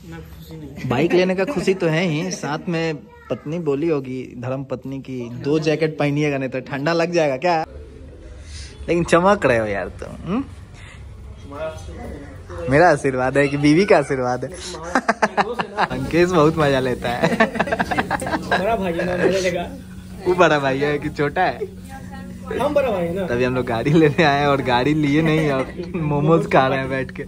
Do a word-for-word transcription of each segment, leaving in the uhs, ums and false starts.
Bike लेने का खुशी तो है ही, साथ में पत्नी बोली होगी धर्म पत्नी की दो जैकेट पहनिएगा नहीं तो ठंडा लग जाएगा क्या। लेकिन चमक रहे हो यार तुम। मेरा आशीर्वाद है कि बीवी का आशीर्वाद है। अंकेश बहुत मजा लेता है। बड़ा भाई है ना, मजा लेगा। वो बड़ा भाई है कि छोटा है? हम बड़ा भाई है ना। तभी हम लोग गाड़ी लेने आए और गाड़ी लिए नहीं और मोमोज खा रहे हैं बैठ के।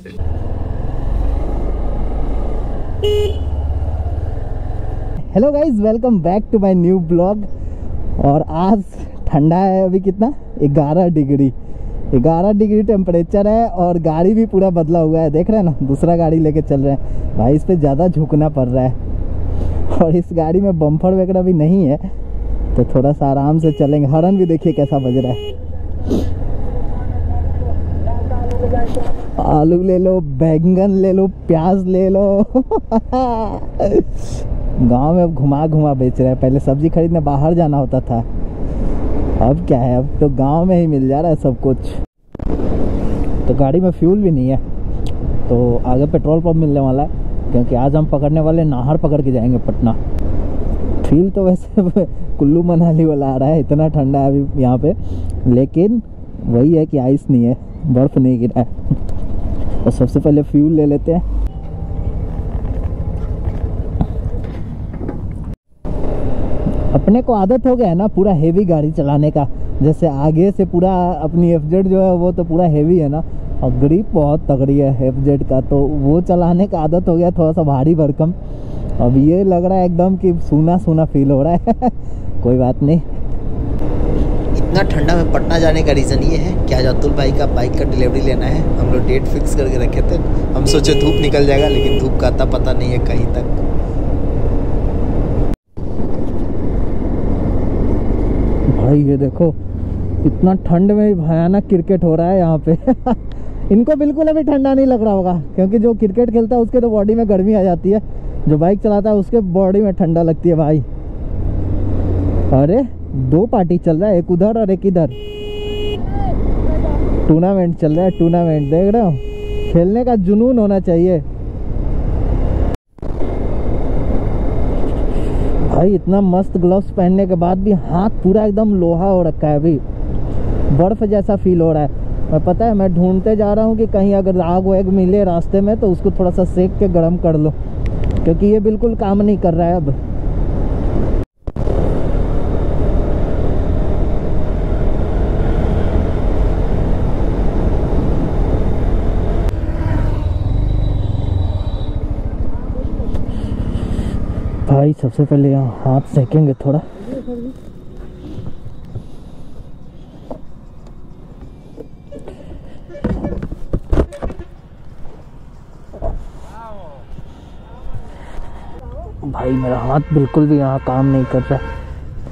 Hello guys, welcome back to my new blog. और आज ठंडा है, अभी कितना ग्यारह डिग्री ग्यारह डिग्री टेम्परेचर है और गाड़ी भी पूरा बदला हुआ है। देख रहे हैं ना, दूसरा गाड़ी लेके चल रहे हैं भाई। इस पे ज़्यादा झुकना पड़ रहा है और इस गाड़ी में बम्पर वगैरह भी नहीं है तो थोड़ा सा आराम से चलेंगे। हॉर्न भी देखिए कैसा बज रहा है। आलू ले लो, बैंगन ले लो, प्याज ले लो। गांव में अब घुमा घुमा बेच रहे हैं। पहले सब्जी खरीदने बाहर जाना होता था, अब क्या है, अब तो गांव में ही मिल जा रहा है सब कुछ। तो गाड़ी में फ्यूल भी नहीं है तो आगे पेट्रोल पंप मिलने वाला है, क्योंकि आज हम पकड़ने वाले नाहर पकड़ के जाएंगे पटना। फील तो वैसे कुल्लू मनाली वाला आ रहा है, इतना ठंडा है अभी यहाँ पे, लेकिन वही है कि आइस नहीं है, बर्फ नहीं गिरा है। तो सबसे पहले फ्यूल ले लेते हैं। अपने को आदत हो गया है ना पूरा हेवी गाड़ी चलाने का, जैसे आगे से पूरा अपनी एफ जेड जो है वो तो पूरा हेवी है ना, और ग्रिप बहुत तगड़ी है एफ जेड का, तो वो चलाने का आदत हो गया, थोड़ा सा भारी भरकम। अब ये लग रहा है एकदम कि सूना सूना फील हो रहा है। कोई बात नहीं। इतना ठंडा में पटना जाने का रीज़न ये है कि आज अतुल भाई का बाइक का डिलीवरी लेना है। हम लोग डेट फिक्स करके रखे थे, हम सोचे धूप निकल जाएगा, लेकिन धूप का आता पता नहीं है कहीं तक। भाई ये देखो, इतना ठंड में भयानक क्रिकेट हो रहा है यहाँ पे। इनको बिल्कुल अभी ठंडा नहीं लग रहा होगा, क्योंकि जो क्रिकेट खेलता है उसके तो बॉडी में गर्मी आ जाती है, जो बाइक चलाता है उसके बॉडी में ठंडा लगती है भाई। अरे दो पार्टी चल रहा है, एक उधर और एक इधर। टूर्नामेंट चल रहा है, टूर्नामेंट देख रहे हो। खेलने का जुनून होना चाहिए भाई। इतना मस्त ग्लव्स पहनने के बाद भी हाथ पूरा एकदम लोहा हो रखा है, अभी बर्फ जैसा फील हो रहा है। मैं पता है, मैं ढूंढते जा रहा हूँ कि कहीं अगर आग वैग मिले रास्ते में तो उसको थोड़ा सा सेक के गर्म कर लो, क्योंकि ये बिल्कुल काम नहीं कर रहा है अब। भाई सबसे पहले यहाँ हाथ सेकेंगे थोड़ा। भाई मेरा हाथ बिल्कुल भी यहाँ काम नहीं कर रहा है।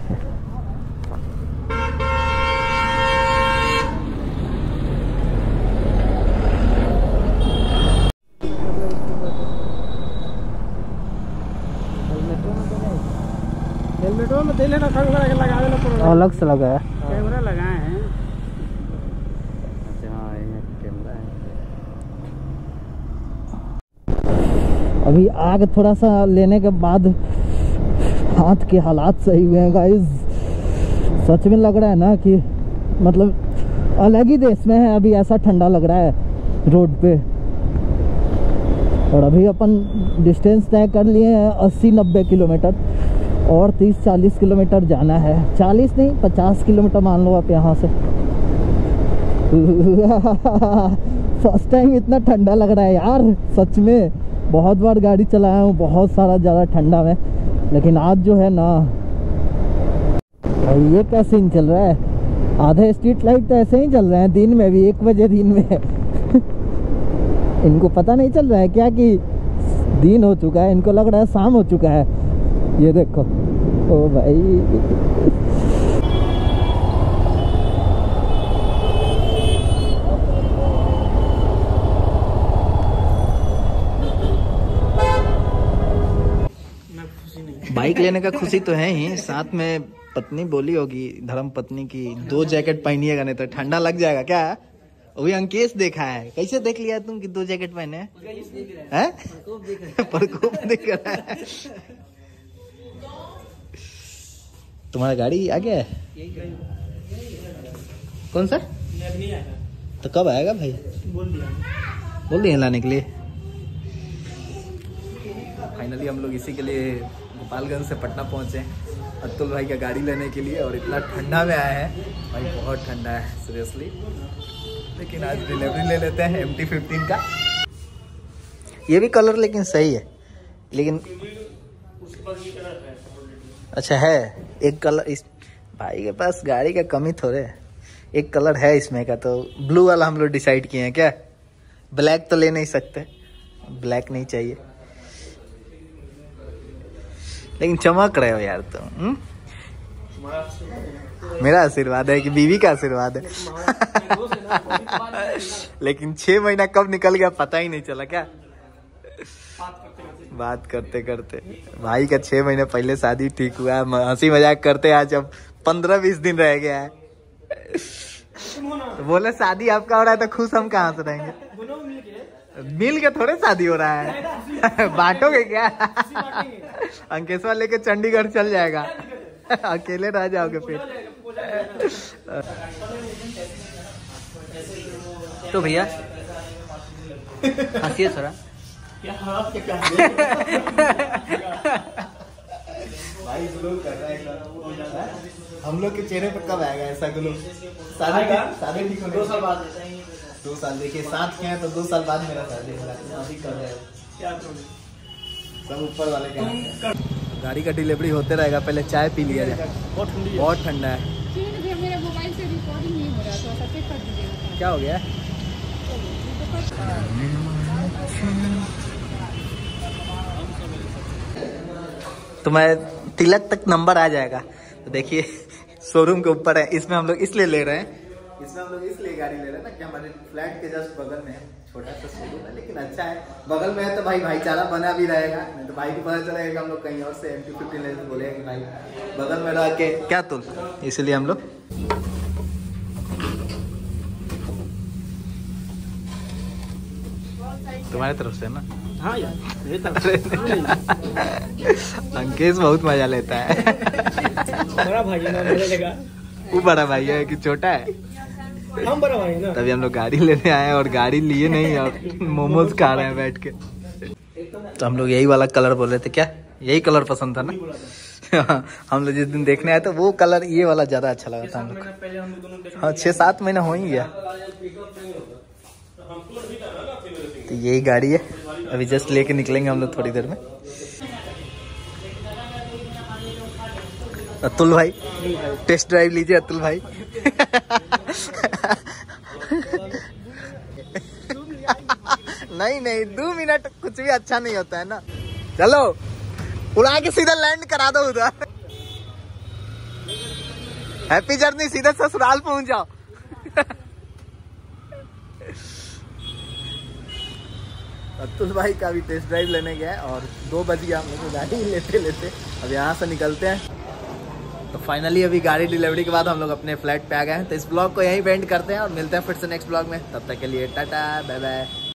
हेलमेटों में दे लेना, लगा देना पड़ेगा। अलग से लगा है, कैमरा लगाए हैं। हाँ, कैमरा है। अभी आग थोड़ा सा लेने के बाद हाथ के हालात सही हुए हैं गाइस। सच में लग रहा है ना कि मतलब अलग ही देश में है, अभी ऐसा ठंडा लग रहा है रोड पे। और अभी अपन डिस्टेंस तय कर लिए हैं अस्सी नब्बे किलोमीटर, और तीस चालीस किलोमीटर जाना है। चालीस नहीं, पचास किलोमीटर मान लो आप यहाँ से। फर्स्ट टाइम इतना ठंडा लग रहा है यार, सच में। बहुत बार गाड़ी चलाया हूँ बहुत सारा ज़्यादा ठंडा में, लेकिन आज जो है ना भाई, ये क्या सीन चल रहा है। आधे स्ट्रीट लाइट तो ऐसे ही चल रहे हैं दिन में भी, एक बजे दिन में। इनको पता नहीं चल रहा है क्या कि दिन हो चुका है, इनको लग रहा है शाम हो चुका है। ये देखो, ओ भाई बाइक लेने का खुशी तो है ही, साथ में पत्नी बोली होगी धर्म पत्नी की दो जैकेट पहनिएगा नहीं तो ठंडा लग जाएगा क्या। वही अंकेश देखा है। कैसे देख लिया तुम कि दो जैकेट पहने हैं? प्रकोप दिख रहा है। तुम्हारा गाड़ी आ गया है? कौन सा? तो कब आएगा भाई? बोल दिया बोल दिए लाने के लिए। फाइनली हम लोग इसी के लिए गोपालगंज से पटना पहुंचे अतुल भाई का गाड़ी लेने के लिए। और इतना ठंडा में आया है भाई, बहुत ठंडा है सीरियसली। लेकिन आज डिलीवरी ले लेते हैं एम टी फिफ्टीन का। ये भी कलर लेकिन सही है, लेकिन अच्छा है एक कलर इस भाई के पास। गाड़ी का कमी थोड़े है, एक कलर है इसमें का, तो ब्लू वाला हम लोग डिसाइड किए हैं। क्या ब्लैक तो ले नहीं सकते, ब्लैक नहीं चाहिए। लेकिन चमक रहे हो यार तुम। मेरा आशीर्वाद है कि बीवी का आशीर्वाद है। लेकिन छह महीना कब निकल गया पता ही नहीं चला। क्या बात करते करते भाई का छह महीने पहले शादी ठीक हुआ है। हंसी मजाक करते आज अब पंद्रह बीस दिन रह गया है। तो बोले शादी आपका हो रहा है तो खुश हम कहाँ से रहेंगे? मिल के थोड़े शादी हो रहा है। बांटोगे क्या? अंकेश्वर लेके चंडीगढ़ चल जाएगा, अकेले रह जाओगे फिर। तो भैया हंसिए थोड़ा। भाई ग्लो कर रहा है। हम लोग के चेहरे पर कब आएगा ऐसा ग्लो? शादी शादी ठीक हो दो साल बाद। दो साल देखिए साथ के हैं तो दो साल बाद मेरा शादी हो रहा है। अभी कर रहे हो सब ऊपर वाले के। गाड़ी का डिलीवरी होते रहेगा, पहले चाय पी लिया जाए। बहुत ठंडी बहुत ठंडा है। मेरे मोबाइल से रिकॉर्डिंग नहीं हो रहा, तो चेक कर दीजिएगा। क्या हो गया? तुम्हारे तिलक तक नंबर आ जाएगा। तो देखिए शोरूम के ऊपर है। इसमें हम लोग इसलिए ले रहे हैं, इसमें हम लोग इसलिए गाड़ी ले रहे हैं ना कि हमारे फ्लैट के जस्ट बगल में है। छोटा सा शोरूम है लेकिन अच्छा है, बगल में है तो भाई भाईचारा बना भी रहेगा। नहीं तो भाई को पता चलेगा हम लोग कहीं और से एम टी फिफ्टीन ले बोलेगा कि भाई बगल में रह के क्या तुल। इसलिए हम लोग तुम्हारे तरफ से ना। हाँ यार अंकेश बहुत मजा लेता है। बड़ा भाई है ना, मेरे लगा वो बड़ा भाई है कि छोटा है? हम बड़ा भाई ना। तभी हम लोग गाड़ी लेने आए और गाड़ी लिए नहीं और मोमोज खा रहे हैं बैठ के। तो हम लोग यही वाला कलर बोल रहे थे। क्या यही कलर पसंद था ना? हम लोग जिस दिन देखने आए तो वो कलर ये वाला ज्यादा अच्छा लगा था हम लोग। हाँ छह सात महीना हो ही गया। तो यही गाड़ी है, अभी जस्ट लेके निकलेंगे हम लोग थोड़ी देर में। अतुल भाई टेस्ट ड्राइव लीजिए अतुल भाई। नहीं नहीं दो मिनट कुछ भी अच्छा नहीं होता है ना। चलो उड़ा के सीधा लैंड करा दो उधर। हैप्पी जर्नी, सीधा ससुराल पहुंच जाओ। अतुल भाई का भी टेस्ट ड्राइव लेने गया है और दो बज गया हम लोग गाड़ी लेते लेते। अब यहाँ से निकलते हैं। तो फाइनली अभी गाड़ी डिलीवरी के बाद हम लोग अपने फ्लैट पे आ गए हैं। तो इस ब्लॉग को यहीं एंड करते हैं और मिलते हैं फिर से नेक्स्ट ब्लॉग में। तब तक के लिए टाटा बाय बाय।